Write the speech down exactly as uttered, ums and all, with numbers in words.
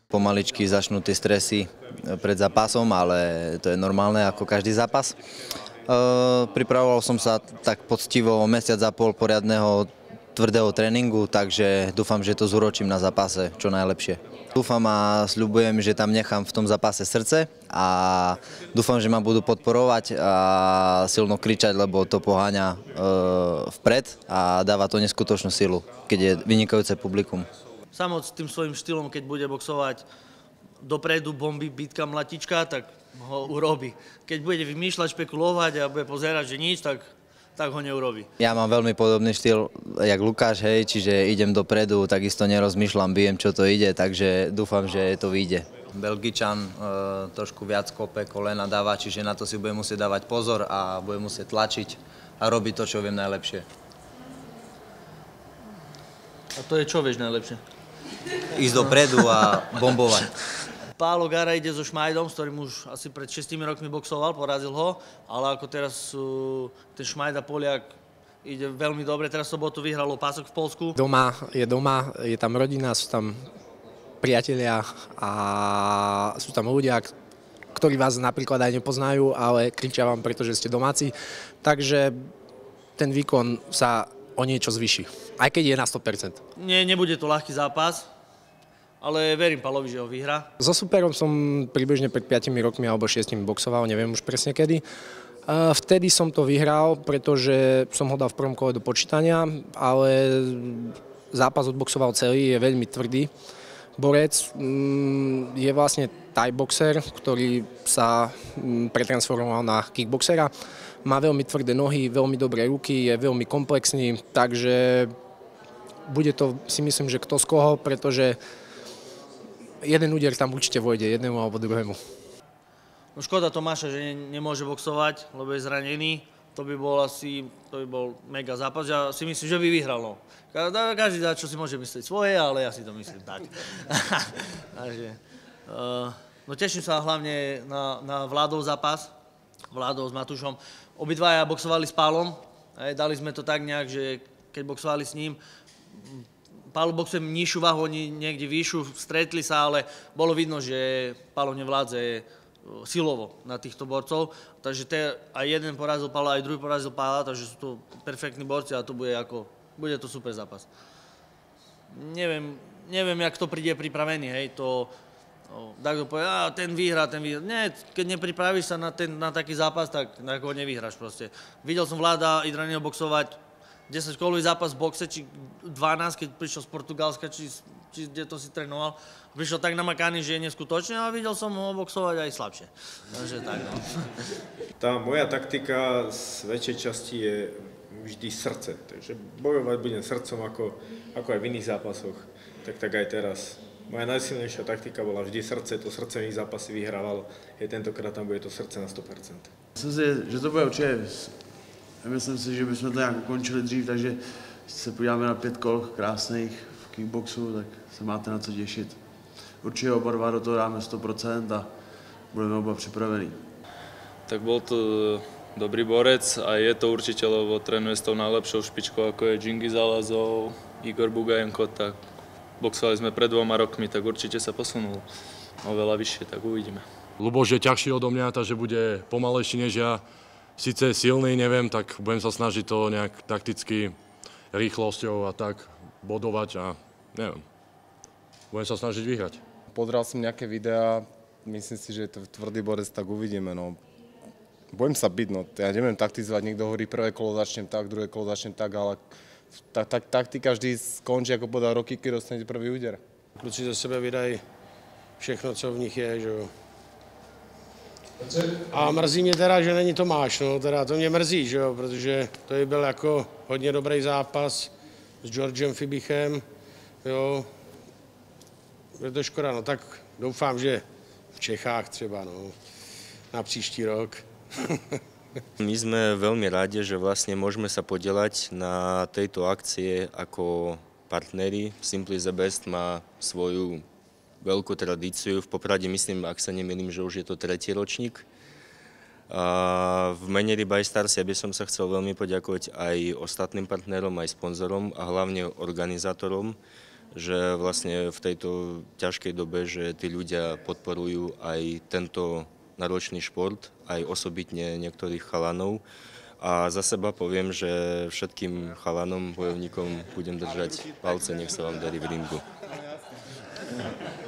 Pomaličky začnú tie stresy pred zápasom, ale to je normálne ako každý zápas. E, pripravoval som sa tak poctivo mesiac a pol poriadneho tvrdého tréningu, takže dúfam, že to zúročím na zápase čo najlepšie. Dúfam a sľubujem, že tam nechám v tom zápase srdce a dúfam, že ma budú podporovať a silno kričať, lebo to poháňa e, vpred a dáva to neskutočnú silu, keď je vynikajúce publikum. Samo s tým svojím štýlom, keď bude boxovať dopredu, bomby, bitka, mlatička, tak ho urobí. Keď bude vymýšľať, špekulovať a bude pozerať, že nič, tak, tak ho neurobí. Ja mám veľmi podobný štýl, jak Lukáš, hej, čiže idem dopredu, takisto nerozmýšľam, bijem, čo to ide, takže dúfam, že to vyjde. Belgičan e, trošku viac kope, kolena dáva, čiže na to si bude musieť dávať pozor a bude musieť tlačiť a robiť to, čo viem najlepšie. A to je čo vieš najlepšie? Ísť dopredu a bombovať. Pálo Gara ide so Šmajdom, s ktorým už asi pred šiestimi rokmi boxoval, porazil ho, ale ako teraz uh, ten Šmajda Poliak ide veľmi dobre, teraz sobotu vyhralo pások v Poľsku. Doma je doma, je tam rodina, sú tam priatelia a sú tam ľudia, ktorí vás napríklad aj nepoznajú, ale kričia vám, pretože ste domáci, takže ten výkon sa o niečo zvýši, aj keď je na sto percent. Nie, nebude to ľahký zápas, ale verím Pálovi, že ho vyhrá. So superom som približne pred piatimi rokmi alebo šiestimi boxoval, neviem už presne kedy. Vtedy som to vyhral, pretože som ho dal v prvom kole do počítania, ale zápas odboxoval celý, je veľmi tvrdý borec. Je vlastne thai boxer, ktorý sa pretransformoval na kickboxera. Má veľmi tvrdé nohy, veľmi dobré ruky, je veľmi komplexný, takže bude to, si myslím, že kto z koho, pretože jeden úder tam určite vojde, jednému alebo druhému. No škoda Tomáša, že nemôže boxovať, lebo je zranený. To by bol asi, to by bol mega zápas. Ja si myslím, že by vyhral. No. Každý dá, čo si môže myslieť svoje, ale ja si to myslím tak. Takže, uh, no teším sa hlavne na, na Vládov zápas. Vládov s Matúšom. Obidvaja boxovali s Pálom. Dali sme to tak nejak, že keď boxovali s ním, Pálo boxuje nižšiu váhu, oni niekde vyššiu, stretli sa, ale bolo vidno, že Pálo nevládze silovo na týchto borcov. Takže te, aj jeden porazil Pála, aj druhý porazil Pála, takže sú to perfektní borci a to bude, ako, bude to super zápas. Neviem, neviem, jak to príde pripravený, hej, to takto povie, a ten vyhrá, ten vyhrá. Nie, keď nepripravíš sa na, ten, na taký zápas, tak, tak ho nevyhráš proste. Videl som Vláda Idranieho boxovať desaťkolový zápas v boxe, či dvanásť, keď prišiel z Portugalska, či, či kde to si trénoval. Prišiel tak namakaný, že je neskutočný, a videl som ho boxovať aj slabšie. Takže tak, no. Tá moja taktika z väčšej časti je vždy srdce. Takže bojovať budem srdcom ako, ako aj v iných zápasoch. Tak tak aj teraz. Moja najsilnejšia taktika bola vždy srdce, to srdce v iných zápasy vyhrávalo. Je tentokrát tam bude to srdce na sto percent. Myslím si, že to bude určitě. Myslím si, že bychom to nějak ukončili dřív, takže se podíváme na pět kol krásných v kickboxu, tak se máte na co těšit. Určitě oba dva do toho dáme sto procent a budeme oba připravení. Tak bol to dobrý borec a je to určite, lebo trénuje s tou najlepšou špičkou, ako je Džingiz Alazov, Igor Bugajenko, tak boxovali sme pred dvoma rokmi, tak určite sa posunul oveľa vyššie, tak uvidíme. Luboš je ťažší odo mňa, takže bude pomalejší než ja. Sice silný, neviem, tak budem sa snažiť to nejak takticky rýchlosťou a tak bodovať a neviem. Budem sa snažiť vyhrať. Pozrel som nejaké videá, myslím si, že je to tvrdý borec, tak uvidíme. No. Budem sa byť, no. Ja neviem taktizovať, niekto hovorí prvé kolo začnem tak, druhé kolo začnem tak, ale tak, tak, taktika vždy skončí, ako podal roky, keď dostanete prvý úder. Kluci za sebe vydají všechno, co v nich je, že jo. A mrzí mě teda, že není Tomáš, no, teda to mě mrzí, že jo, protože to by byl jako hodně dobrý zápas s Georgem Fibichem, jo. Je to škoda, no tak doufám, že v Čechách třeba, no, na příští rok. My sme veľmi rádi, že vlastne môžeme sa podieľať na tejto akcie ako partneri. Simply the Best má svoju veľkú tradíciu. V Poprade myslím, ak sa nemýlim, že už je to tretí ročník. A v mene Ribeye Stars ja by som sa chcel veľmi poďakovať aj ostatným partnerom, aj sponzorom a hlavne organizátorom, že vlastne v tejto ťažkej dobe, že tí ľudia podporujú aj tento náročný šport, aj osobitne niektorých chalanov. A za seba poviem, že všetkým chalanom, bojovníkom budem držať palce, nech sa vám darí v ringu.